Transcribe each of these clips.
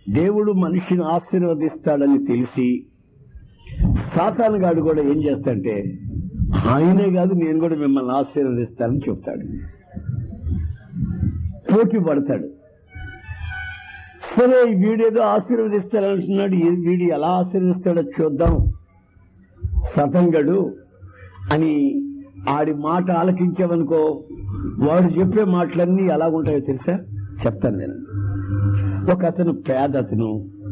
దేవుడు మనిషిని ఆశీర్వదిస్తాడని తెలిసి సాతాను గాడు కూడా ఏం చేస్తాడంటే, ఆయనే కాదు నేను కూడా మిమ్మల్ని ఆశీర్వదిస్తానని చెప్తాడు, పోటీ పడతాడు. సరే వీడేదో ఆశీర్వదిస్తాడంటున్నాడు, వీడు ఎలా ఆశీర్వదిస్తాడో చూద్దాం సతంగడు అని ఆడి మాట ఆలకించావనుకో, వాడు చెప్పే మాటలన్నీ ఎలాగుంటాయో తెలుసా? చెప్తాను నేను. ఒక అతను పేదతను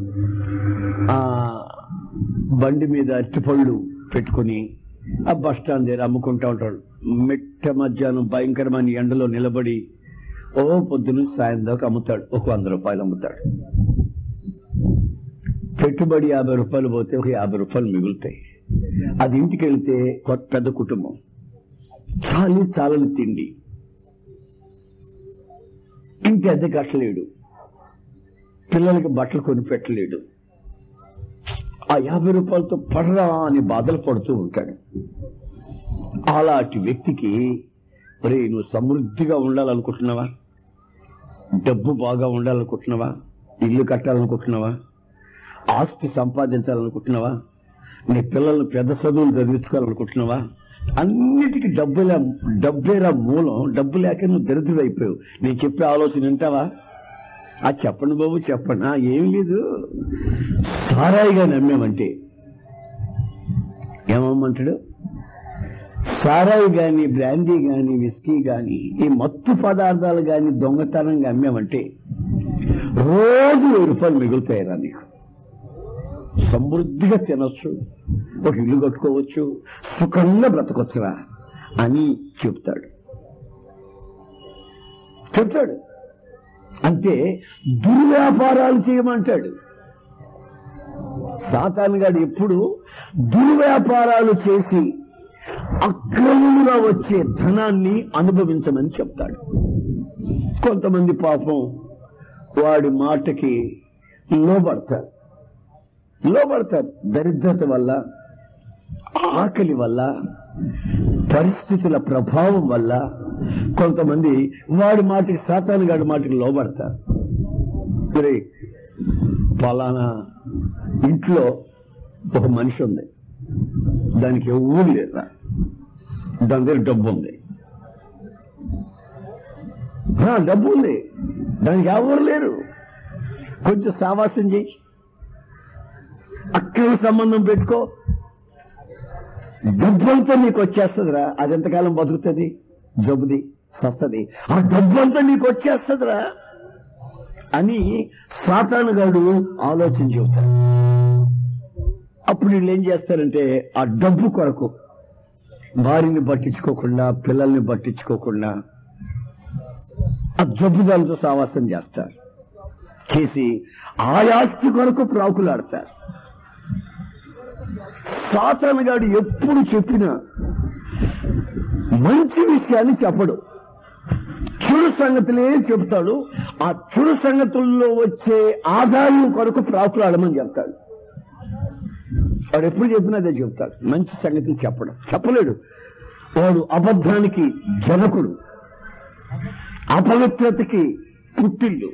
బండి మీద అరటిపళ్ళు పెట్టుకుని ఆ బస్ స్టాండ్ దగ్గర అమ్ముకుంటా ఉంటాడు. మిట్ట మధ్యాహ్నం భయంకరమైన ఎండలో నిలబడి పొద్దున సాయం దాకా అమ్ముతాడు. ఒక 100 రూపాయలు అమ్ముతాడు. పెట్టుబడి 50 రూపాయలు పోతే ఒక 50 రూపాయలు మిగులుతాయి. అది ఇంటికి వెళితే పెద్ద కుటుంబం, చాలని తిండి, ఇంటి అద్దె కట్టలేడు, పిల్లలకి బట్టలు కొనిపెట్టలేడు. ఆ 50 రూపాయలతో పడరా అని బాధలు పడుతూ ఉంటాడు. అలాంటి వ్యక్తికి, ఒరే నువ్వు సమృద్ధిగా ఉండాలనుకుంటున్నావా, డబ్బు బాగా ఉండాలనుకుంటున్నావా, ఇల్లు కట్టాలనుకుంటున్నావా, ఆస్తి సంపాదించాలనుకుంటున్నావా, నీ పిల్లల్ని పెద్ద చదువులు చదివించుకోవాలనుకుంటున్నావా, అన్నిటికీ డబ్బేరా మూలం. డబ్బు లేక నువ్వు దరిద్రుడు అయిపోయావు. నేను చెప్పే ఆలోచన వింటావా? చెప్పండి బాబు చెప్పండి. ఏం లేదు, సారాయిగా నమ్మామంటే ఏమమ్మంటాడు? సారాయి గాని, బ్రాందీ గాని, విస్కీ గాని, ఈ మత్తు పదార్థాలు గాని దొంగతనంగా అమ్మామంటే రోజు 1000 రూపాయలు మిగులుతాయిరా నీకు. సమృద్ధిగా తినొచ్చు, ఒక ఇల్లు కట్టుకోవచ్చు, సుఖంగా బ్రతకొచ్చురా అని చెప్తాడు. అంటే దుర్వ్యాపారాలు చేయమంటాడు. సాతానుగాడు ఎప్పుడు దుర్వ్యాపారాలు చేసి అక్రమంగా వచ్చే ధనాన్ని అనుభవించమని చెప్తాడు. కొంతమంది పాపం వాడి మాటకి లోబడతారు. దరిద్రత వల్ల, ఆకలి వల్ల, పరిస్థితుల ప్రభావం వల్ల కొంతమంది వాడి మాటకి, సాతానుగాడి మాటకి లోబడతారు. మరి పలానా ఇంట్లో ఒక మనిషి ఉంది, దానికి ఎవరు లేరా, దాని దగ్గర డబ్బు ఉంది, దానికి ఎవరు లేరు, కొంచెం సావాసం చేయి, అక్రమ సంబంధం పెట్టుకో, డబ్బంతా నీకు వచ్చేస్తుందిరా. అది ఎంతకాలం బతుకుతుంది? జబ్బుది సస్తది, ఆ డబ్బంతా నీకు వచ్చేస్తుందిరా అని సాతానుగాడు ఆలోచన చెబుతాడు. అప్పుడు వీళ్ళు ఏం చేస్తారంటే, ఆ డబ్బు కొరకు భార్యని పట్టించుకోకుండా, పిల్లల్ని పట్టించుకోకుండా ఆ జబ్బుదాలతో సావాసం చేసి ఆ ఆస్తి కొరకు ప్రాకులాడతారు. సాతానుగాడు ఎప్పుడు చెప్పినా మంచి విషయాన్ని చెప్పడు, చెడు సంగతులే చెప్తాడు. ఆ చెడు సంగతుల్లో వచ్చే ఆదాయం కొరకు ప్రాకులాడమని చెప్తాడు. వాడు ఎప్పుడు చెప్పినా అదే చెప్తాడు, మంచి సంగతులు చెప్పలేడు. వాడు అబద్ధానికి జనకుడు, అపవిత్రతకి పుట్టిల్లు.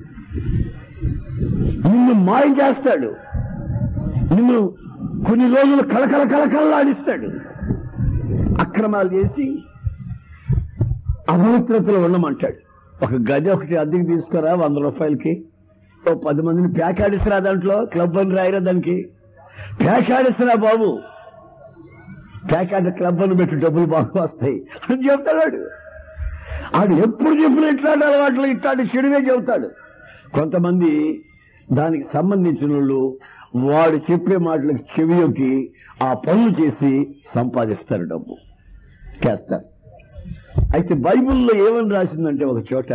నిన్ను మాయ చేస్తాడు, నిన్ను కొన్ని రోజులు కళకళలాడిస్తాడు. అక్రమాలు చేసి అపవిత్రతలో ఉండమంటాడు. ఒక గది ఒకటి అద్దెకి తీసుకురా 100 రూపాయలకి, 10 మందిని ప్యాకాడిస్తురా, దాంట్లో క్లబ్ అని రాయిరా, దానికి ప్యాకాడిస్తురా బాబు, ప్యాకాడ క్లబ్ అని పెట్టి డబ్బులు బాగా వస్తాయి అని చెప్తాడు. ఆడు ఎప్పుడు చెప్పిన ఇట్లాంటి అలవాట్లు, ఇట్లాంటి చెడువే చెబుతాడు. కొంతమంది దానికి సంబంధించిన వాళ్ళు వాడు చెప్పే మాటలకు చెవియొక్కి ఆ పనులు చేసి సంపాదిస్తారు, డబ్బు చేస్తారు. అయితే బైబిల్లో ఏమని రాసిందంటే, ఒక చోట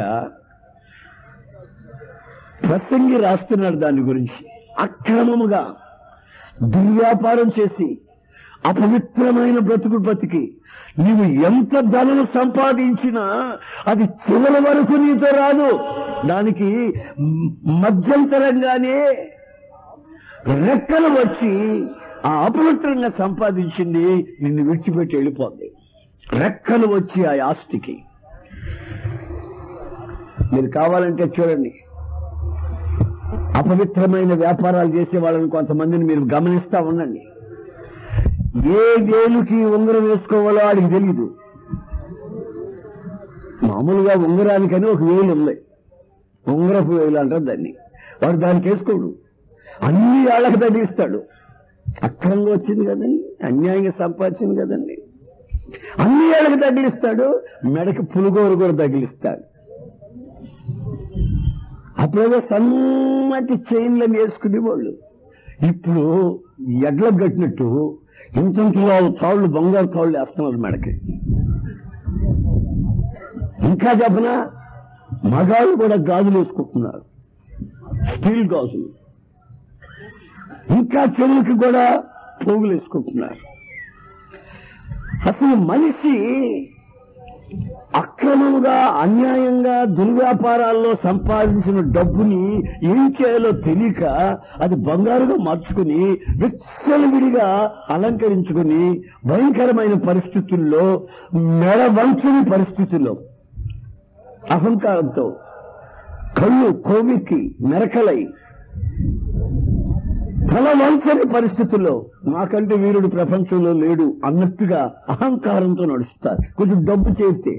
ప్రసంగి రాస్తున్నాడు దాని గురించి. అక్రమముగా దుర్వ్యాపారం చేసి అపవిత్రమైన బ్రతికి నీవు ఎంత ధనం సంపాదించినా అది చివరి వరకు నీతో రాదు. దానికి మధ్యంతరంగానే రెక్కలు వచ్చి ఆ అపవిత్రంగా సంపాదించింది నిన్ను విడిచిపెట్టి వెళ్ళిపోద్ది. రెక్కలు వచ్చి ఆ ఆస్తికి. మీరు కావాలంటే చూడండి, అపవిత్రమైన వ్యాపారాలు చేసే వాళ్ళని కొంతమందిని మీరు గమనిస్తా ఉండండి. ఏ వేలుకి ఉంగరం వేసుకోవాలో వాడికి తెలియదు. మామూలుగా ఉంగరానికని ఒక వేలు ఉంది, ఉంగరపు వేలు అంటారు దాన్ని. వాడు దానికి వేసుకోడు, అన్ని ఏళ్ళకి తగిలిస్తాడు. అక్రమంగా వచ్చింది కదండి, అన్యాయంగా సంపాదించింది కదండి, అన్ని ఏళ్ళకి తగిలిస్తాడు. మెడకి పులిగోరు కూడా తగిలిస్తాడు. అప్పుడేదో సన్నటి చైన్లను వేసుకునేవాళ్ళు. ఇప్పుడు ఎడ్లకు కట్టినట్టు ఇంతంతలో తాళ్ళు, బంగారు తాళ్ళు వేస్తున్నారు మెడకి. ఇంకా చెప్పనా, మగాళ్ళు కూడా గాజులు వేసుకుంటున్నారు, స్టీల్ గాజులు. ఇంకా చెవులకి కూడా పోగులు వేసుకుంటున్నారు. అసలు మనిషి అక్రమంగా, అన్యాయంగా, దుర్వ్యాపారాల్లో సంపాదించిన డబ్బుని ఏం చేయాలో తెలియక అది బంగారుగా మార్చుకుని విచ్చలవిడిగా అలంకరించుకుని భయంకరమైన పరిస్థితుల్లో, మెడ వంచని పరిస్థితుల్లో, అహంకారంతో కళ్ళు కోవికి మెరకలై తల వంచని పరిస్థితుల్లో నాకంటే వీరుడు ప్రపంచంలో లేడు అన్నట్టుగా అహంకారంతో నడుస్తారు. కొంచెం డబ్బు చేస్తే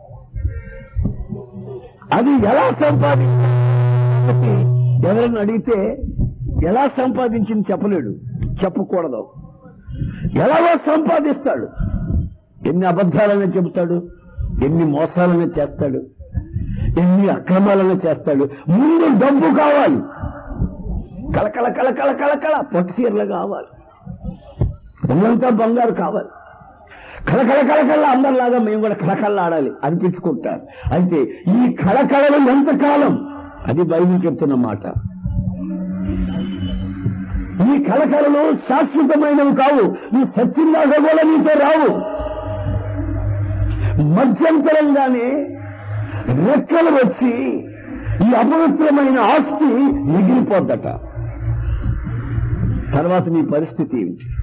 అది ఎలా సంపాదించి ఎవరైనా అడిగితే ఎలా సంపాదించింది చెప్పలేడు, చెప్పకూడదు. ఎలాగో సంపాదిస్తాడు. ఎన్ని అబద్ధాలనే చెబుతాడు, ఎన్ని మోసాలనే చేస్తాడు, ఎన్ని అక్రమాలనే చేస్తాడు. ముందు డబ్బు కావాలి, కళకళ కళకళ కళకళ పొట్టి చీరలు కావాలి, ఒళ్ళంతా బంగారు కావాలి, కళకళ కళకళ అందరిలాగా మేము కూడా కళకళ ఆడాలి అనిపించుకుంటారు. అయితే ఈ కళకళలు ఎంతకాలం? అది బైబిల్ చెప్తున్న మాట. ఈ కళకళలు శాశ్వతమైనవి కావు. నువ్వు సత్యంలాగా కూడా నీతో రావు. మధ్యంతరంగానే రెక్కలు వచ్చి ఈ అపవిత్రమైన ఆస్తి ఎగిరిపోద్దట. తర్వాత నీ పరిస్థితి ఏమిటి?